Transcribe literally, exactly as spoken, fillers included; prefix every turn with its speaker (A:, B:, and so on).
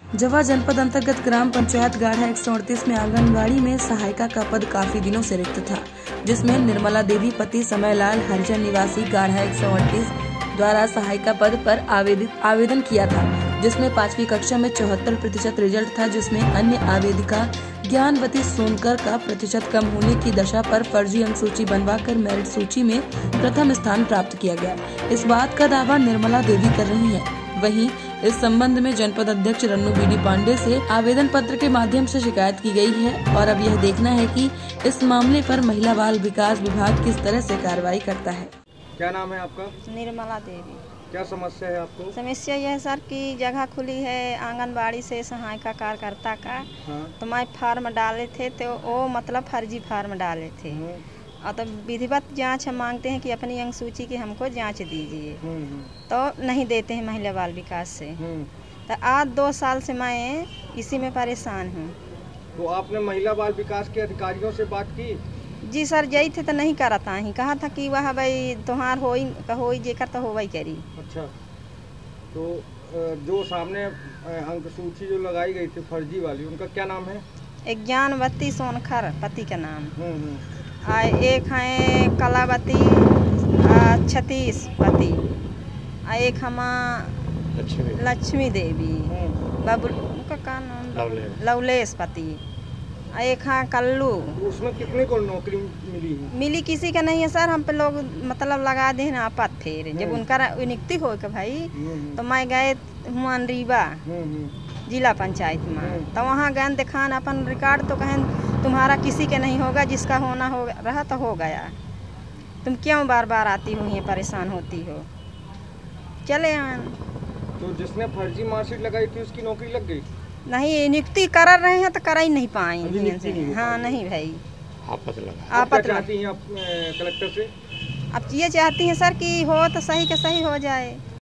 A: जवा जनपद अंतर्गत ग्राम पंचायत गाढ़ा एक सौ अड़तीस में आंगनबाड़ी में सहायिका का पद काफी दिनों से रिक्त था, जिसमें निर्मला देवी पति समयलाल हरिजन निवासी गाढ़ा एक सौ अड़तीस द्वारा सहायिका पद पर आवेदित आवेदन किया था, जिसमें पांचवी कक्षा में चौहत्तर प्रतिशत रिजल्ट था, जिसमें अन्य आवेदिका ज्ञानवती सोनकर का प्रतिशत कम होने की दशा पर फर्जी अंक सूची बनवाकर मेरिट सूची में प्रथम स्थान प्राप्त किया गया। इस बात का दावा निर्मला देवी कर रही हैं। वहीं इस संबंध में जनपद अध्यक्ष रन्नू बीडी पांडे से आवेदन पत्र के माध्यम से शिकायत की गई है और अब यह देखना है कि इस मामले पर महिला बाल विकास विभाग किस तरह से कार्रवाई करता है।
B: क्या नाम है आपका?
C: निर्मला देवी।
B: क्या समस्या है आपको?
C: समस्या यह है सर कि जगह खुली है आंगनबाड़ी से सहायिका कार्यकर्ता का। हाँ। तो मैं फार्म डाले थे तो वो मतलब फर्जी फार्म डाले थे। हाँ। और तो विधिवत जांच हम मांगते हैं कि अपनी अंक सूची की हमको जांच दीजिए, तो नहीं देते हैं महिला बाल विकास से। तो आज दो साल से मैं इसी में परेशान हूँ।
B: तो आपने महिला बाल विकास के अधिकारियों से बात की?
C: जी सर, गई थे तो नहीं करता ही, कहा था कि वह भाई तुम्हार हो हो जेकर तो हो वही करी। अच्छा,
B: तो जो सामने अंक सूची जो लगाई गई थी फर्जी वाली, उनका क्या नाम है?
C: एक ज्ञानवती सोनकर पति का नाम, आ एक है कलावती छतीश पति, आ एक हम लक्ष्मी देवी, बाबू उनका क्या नाम? लवलेश पति, एक हाँ कल्लू।
B: उसमें कितने को नौकरी मिली है?
C: मिली किसी का नहीं है सर, हम पे लोग मतलब लगा दे ना आपत फेर जब उनका नियुक्ति हो के भाई, तो मैं गए हुआ रीवा जिला पंचायत में, तो वहाँ गए दिखान अपन रिकॉर्ड, तो कहें तुम्हारा किसी के नहीं होगा, जिसका होना हो रहा तो हो गया, तुम क्यों बार बार आती हो ये परेशान होती हो, चले आन।
B: तो जिसने फर्जी मार्कशीट लगाई थी उसकी नौकरी लग गई?
C: नहीं, नियुक्ति कर रहे हैं तो कर ही नहीं पाएंगे। हाँ नहीं भाई,
B: आपत लगा। आपत चाहती हैं आप कलेक्टर से?
C: अब ये चाहती हैं सर कि हो तो सही के सही हो जाए।